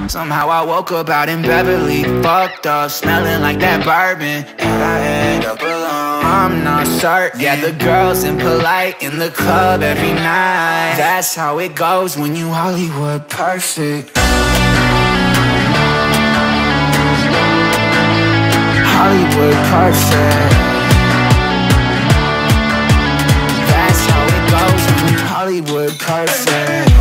Somehow I woke up out in Beverly, fucked up, smelling like that bourbon, and I end up alone. I'm not certain. Yeah, the girls impolite in the club every night. That's how it goes when you Hollywood perfect. Hollywood perfect. That's how it goes when you Hollywood perfect.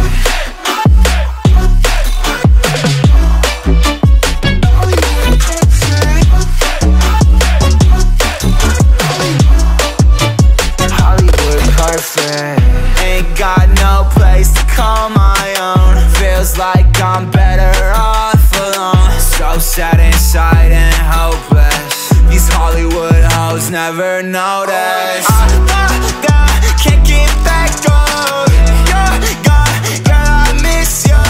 Ain't got no place to call my own. Feels like I'm better off alone. So sad inside and hopeless. These Hollywood hoes never notice. Can't get back on. You're gone, girl, I miss you.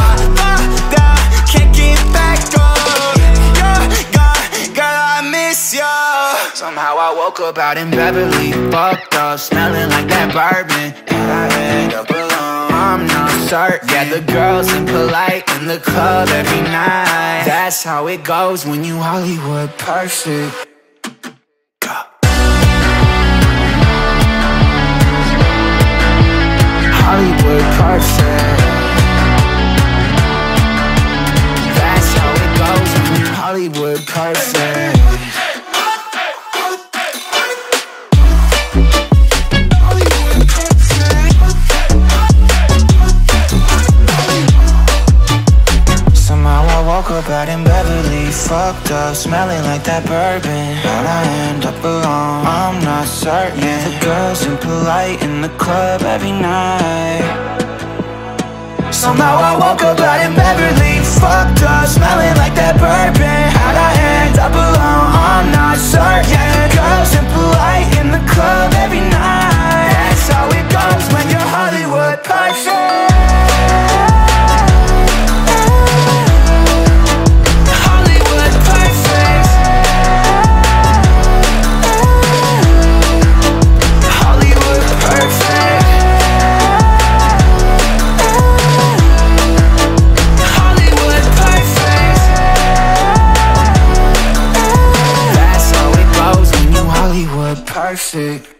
Can't get back on. You're gone, girl, I miss you. Somehow I woke up out in Beverly, fucked up, smelling like that bourbon, and I end up alone. I'm not certain. Yeah, the girls impolite in the club every night. That's how it goes when you Hollywood perfect. Hollywood perfect. That's how it goes when you Hollywood perfect. Woke up out in Beverly, fucked up, smelling like that bourbon, how'd I end up alone? I'm not certain. Yeah, the girls impolite in the club every night. Somehow I woke up out in Beverly, fucked up, smelling like that bourbon, how'd I end up alone? I'm not certain. Yeah, the girls impolite in the club every night. That's how it goes when you're Hollywood perfect. Perfect.